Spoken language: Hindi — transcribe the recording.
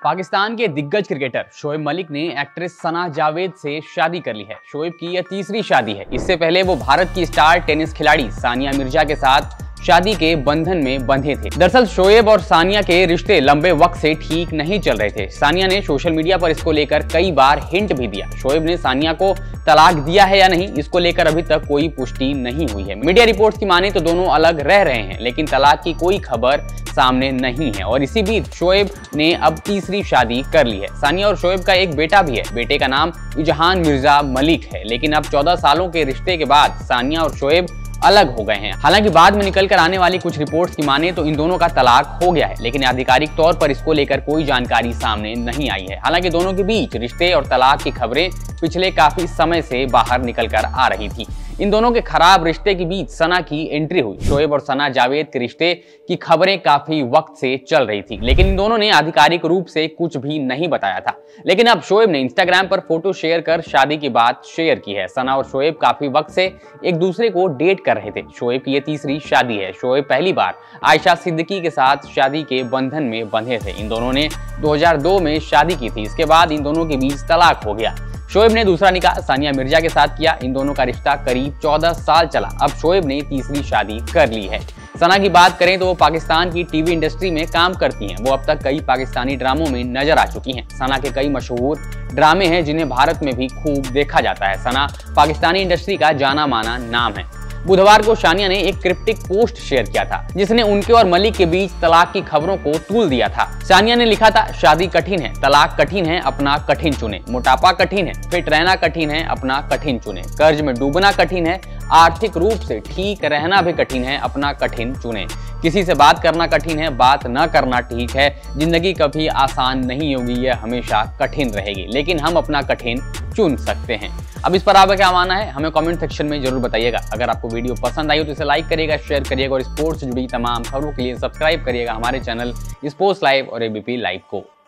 पाकिस्तान के दिग्गज क्रिकेटर शोएब मलिक ने एक्ट्रेस सना जावेद से शादी कर ली है। शोएब की यह तीसरी शादी है। इससे पहले वो भारत की स्टार टेनिस खिलाड़ी सानिया मिर्जा के साथ शादी के बंधन में बंधे थे। दरअसल शोएब और सानिया के रिश्ते लंबे वक्त से ठीक नहीं चल रहे थे। सानिया ने सोशल मीडिया पर इसको लेकर कई बार हिंट भी दिया। शोएब ने सानिया को तलाक दिया है या नहीं, इसको लेकर अभी तक कोई पुष्टि नहीं हुई है। मीडिया रिपोर्ट्स की माने तो दोनों अलग रह रहे हैं, लेकिन तलाक की कोई खबर सामने नहीं है। और इसी बीच शोएब ने अब तीसरी शादी कर ली है। सानिया और शोएब का एक बेटा भी है। बेटे का नाम इजहान मिर्जा मलिक है। लेकिन अब 14 सालों के रिश्ते के बाद सानिया और शोएब अलग हो गए हैं। हालांकि बाद में निकल कर आने वाली कुछ रिपोर्ट्स की माने तो इन दोनों का तलाक हो गया है, लेकिन आधिकारिक तौर पर इसको लेकर कोई जानकारी सामने नहीं आई है। हालांकि दोनों के बीच रिश्ते और तलाक की खबरें पिछले काफी समय से बाहर निकल कर आ रही थी। इन दोनों के खराब रिश्ते के बीच सना की एंट्री हुई। शोएब और सना जावेद के रिश्ते की खबरें काफी वक्त से चल रही थी, लेकिन इन दोनों ने आधिकारिक रूप से कुछ भी नहीं बताया था। लेकिन अब शोएब ने इंस्टाग्राम पर फोटो शेयर कर शादी की बात शेयर की है। सना और शोएब काफी वक्त से एक दूसरे को डेट कर रहे थे। शोएब की ये तीसरी शादी है। शोएब पहली बार आयशा सिद्दीकी के साथ शादी के बंधन में बंधे थे। इन दोनों ने 2002 में शादी की थी। इसके बाद इन दोनों के बीच तलाक हो गया। शोएब ने दूसरा निकाह सानिया मिर्जा के साथ किया। इन दोनों का रिश्ता करीब 14 साल चला। अब शोएब ने तीसरी शादी कर ली है। सना की बात करें तो वो पाकिस्तान की टीवी इंडस्ट्री में काम करती हैं। वो अब तक कई पाकिस्तानी ड्रामों में नजर आ चुकी हैं। सना के कई मशहूर ड्रामे हैं जिन्हें भारत में भी खूब देखा जाता है। सना पाकिस्तानी इंडस्ट्री का जाना माना नाम है। बुधवार को सानिया ने एक क्रिप्टिक पोस्ट शेयर किया था, जिसने उनके और मलिक के बीच तलाक की खबरों को तूल दिया था। सानिया ने लिखा था, शादी कठिन है, तलाक कठिन है, अपना कठिन चुने। मोटापा कठिन है, फिट रहना कठिन है, अपना कठिन चुने। कर्ज में डूबना कठिन है, आर्थिक रूप से ठीक रहना भी कठिन है, अपना कठिन चुने। किसी से बात करना कठिन है, बात न करना ठीक है। जिंदगी कभी आसान नहीं होगी, यह हमेशा कठिन रहेगी, लेकिन हम अपना कठिन चुन सकते हैं। अब इस पर आपका क्या मानना है, हमें कमेंट सेक्शन में जरूर बताइएगा। अगर आपको वीडियो पसंद आई हो तो इसे लाइक करिएगा, शेयर करिएगा और स्पोर्ट्स से जुड़ी तमाम खबरों के लिए सब्सक्राइब करिएगा हमारे चैनल स्पोर्ट्स लाइव और एबीपी लाइव को।